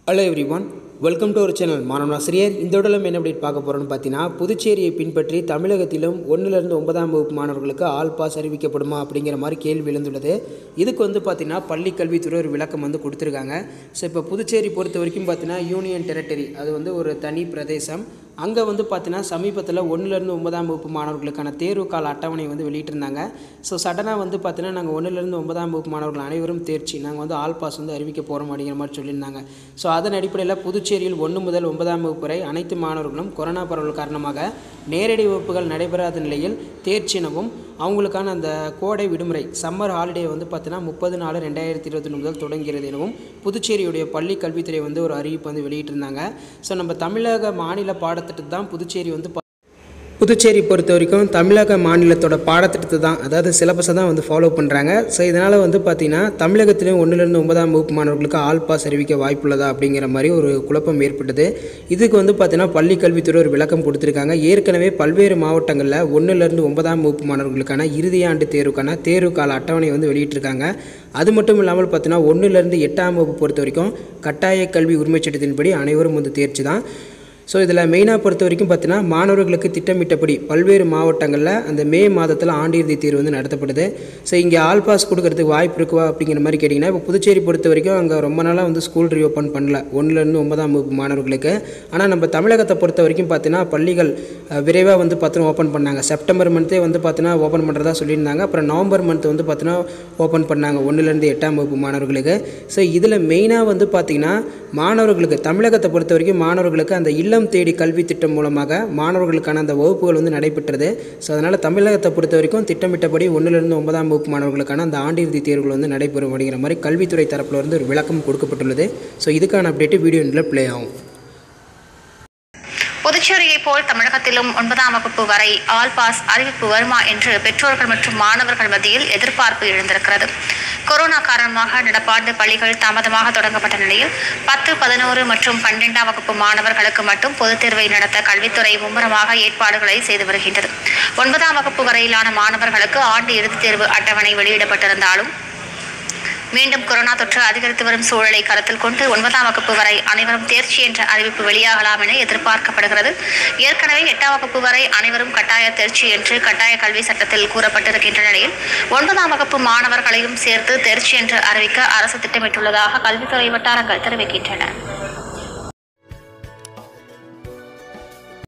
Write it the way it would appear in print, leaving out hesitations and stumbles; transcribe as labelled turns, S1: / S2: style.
S1: Hello everyone, welcome to our channel. மாணவன் ஆசிரியர் இந்த வீடியோல என்ன அப்டேட் பார்க்க போறோம்னு பார்த்தீங்கன்னா புதுச்சேரியை பின்பற்றி தமிழகத்திலும் 1 லிருந்து 9ஆம் வகுப்பு மாணவர்களுக்கு ஆல் பாஸ் அறிவிக்கப்படுமா அப்படிங்கிற மாதிரி கேள்வி எழுந்துள்ளது. இதுக்கு பார்த்தீங்கன்னா பள்ளி கல்வித்துறை ஒரு விளக்கம் கொடுத்திருக்காங்க. ஸோ இப்போ புதுச்சேரி பொறுத்த வரைக்கும் பார்த்தீங்கன்னா யூனியன் டெரிட்டரி அது ஒரு தனி பிரதேசம். அங்கே பார்த்தீங்கன்னா சமீபத்தில் 1 லிருந்து 9ஆம் வகுப்பு மாணவர்களுக்கான தேர்வு கால அட்டவணை வெளியிட்டிருந்தாங்க. ஸோ சடனாக பார்த்தீங்கன்னா நாங்கள் 1 லிருந்து 9ஆம் வகுப்பு மாணவர்கள் அனைவரும் தேர்ச்சி நாங்கள் ஆல் பாஸ் அறிவிக்க போகிறோம் அப்படிங்கிற மாதிரி சொல்லியிருந்தாங்க. ஸோ அதன் அடிப்படையில் புதுச்சேரியில் 1 முதல் 9ஆம் வகுப்பு வரை அனைத்து மாணவர்களும் கொரோனா பரவல் காரணமாக நேரடி வகுப்புகள் நடைபெறாத நிலையில் தேர்ச்சி எனவும் அவங்களுக்கான அந்த கோடை விடுமுறை சம்மர் ஹாலிடே பார்த்தீங்கன்னா 30/4/2021 முதல் தொடங்கிறது எனவும் புதுச்சேரியுடைய பள்ளி கல்வித்துறை ஒரு அறிவிப்பு வெளியிட்டிருந்தாங்க. ஸோ நம்ம தமிழக மாநில பாடத்திட்டத்தை தான் புதுச்சேரி பொறுத்த வரைக்கும் தமிழக மாநிலத்தோட பாடத்திட்டத்தை தான் அதாவது சிலபஸை தான் ஃபாலோ பண்ணுறாங்க. ஸோ இதனால் பார்த்தீங்கன்னா தமிழகத்திலும் 1 லிருந்து 9ஆம் வகுப்பு மாணவர்களுக்கு ஆல் பாஸ் அறிவிக்க வாய்ப்புள்ளதா அப்படிங்கிற மாதிரி ஒரு குழப்பம் ஏற்பட்டது. இதுக்கு பார்த்தீங்கன்னா பள்ளி கல்வித்துறை ஒரு விளக்கம் கொடுத்துருக்காங்க. ஏற்கனவே பல்வேறு மாவட்டங்களில் 1 லிருந்து 9ஆம் வகுப்பு மாணவர்களுக்கான இறுதியாண்டு தேர்வுக்கான தேர்வு கால அட்டவணை வெளியிட்டிருக்காங்க. அது மட்டும் இல்லாமல் பார்த்தீங்கன்னா 1 லிருந்து 8ஆம் வகுப்பு பொறுத்த வரைக்கும் கட்டாய கல்வி உரிமைச் சட்டத்தின்படி அனைவரும் தேர்ச்சி தான். ஸோ இதில் மெயினாக பொறுத்த வரைக்கும் பார்த்தீங்கன்னா மாணவர்களுக்கு திட்டமிட்டபடி பல்வேறு மாவட்டங்களில் அந்த மே மாதத்தில் ஆண்டு இறுதி தேர்வு நடத்தப்படுது. ஸோ இங்கே ஆல் பாஸ் கொடுக்கறதுக்கு வாய்ப்பு இருக்குவா அப்படிங்கிற மாதிரி கேட்டிங்கன்னா இப்போ புதுச்சேரி பொறுத்த வரைக்கும் அங்கே ரொம்ப நாளாக ஸ்கூல் ரீஓப்பன் பண்ணல 1 லிருந்து 9ஆம் வகுப்பு மாணவர்களுக்கு. ஆனால் நம்ம தமிழகத்தை பொறுத்த வரைக்கும் பார்த்தீங்கன்னா பள்ளிகள் விரைவாக பார்த்தீங்கன்னா ஓப்பன் பண்ணாங்க. செப்டம்பர் மந்த்தே பார்த்தீங்கன்னா ஓப்பன் பண்ணுறதா சொல்லியிருந்தாங்க. அப்புறம் நவம்பர் மந்த் பார்த்தீங்கன்னா ஓப்பன் பண்ணாங்க 1 லிருந்து 8ஆம் வகுப்பு மாணவர்களுக்கு. ஸோ இதில் மெயினாக பார்த்தீங்கன்னா மாணவர்களுக்கு தமிழகத்தை பொறுத்த வரைக்கும் மாணவர்களுக்கு அந்த இல்லம் தேடி கல்வி திட்டம் மூலமாக மாணவர்களுக்கான அந்த வகுப்புகள் நடைபெற்றது. ஸோ அதனால் தமிழகத்தை பொறுத்த வரைக்கும் திட்டமிட்டபடி 1 லிருந்து 9ஆம் வகுப்பு மாணவர்களுக்கான அந்த ஆண்டு இறுதி தேர்வுகள் நடைபெறும் அப்படிங்கிற மாதிரி கல்வித்துறை தரப்பில் ஒரு விளக்கம் கொடுக்கப்பட்டுள்ளது. ஸோ இதுக்கான அப்டேட் வீடியோவில் ப்ளே ஆகும்.
S2: புதுச்சேரியை போல் தமிழகத்திலும் 9ஆம் வகுப்பு வரை ஆல் பாஸ் அறிவிப்பு வருமா என்று பெற்றோர்கள் மற்றும் மாணவர்கள் மத்தியில் எதிர்பார்ப்பு எழுந்திருக்கிறது. கொரோனா காரணமாக நடப்பாண்டு பள்ளிகள் தாமதமாக தொடங்கப்பட்ட நிலையில் 10, 11 மற்றும் 12ஆம் வகுப்பு மாணவர்களுக்கு மட்டும் பொதுத் தேர்வை நடத்த கல்வித்துறை மும்முரமாக ஏற்பாடுகளை செய்து வருகின்றது. 9ஆம் வகுப்பு வரையிலான மாணவர்களுக்கு ஆண்டு இறுதித் தேர்வு அட்டவணை வெளியிடப்பட்டிருந்தாலும் மீண்டும் கொரோனா தொற்று அதிகரித்து வரும் சூழலை கருத்தில் கொண்டு 9ஆம் வகுப்பு வரை அனைவரும் தேர்ச்சி என்ற அறிவிப்பு வெளியாகலாம் என எதிர்பார்க்கப்படுகிறது. ஏற்கனவே 8ஆம் வகுப்பு வரை அனைவரும் கட்டாய தேர்ச்சி என்று கட்டாய கல்வி சட்டத்தில் கூறப்பட்டிருக்கின்ற நிலையில் 9ஆம் வகுப்பு மாணவர்களையும் சேர்த்து தேர்ச்சி என்று அறிவிக்க அரசு திட்டமிட்டுள்ளதாக கல்வித்துறை வட்டாரங்கள் தெரிவிக்கின்றன.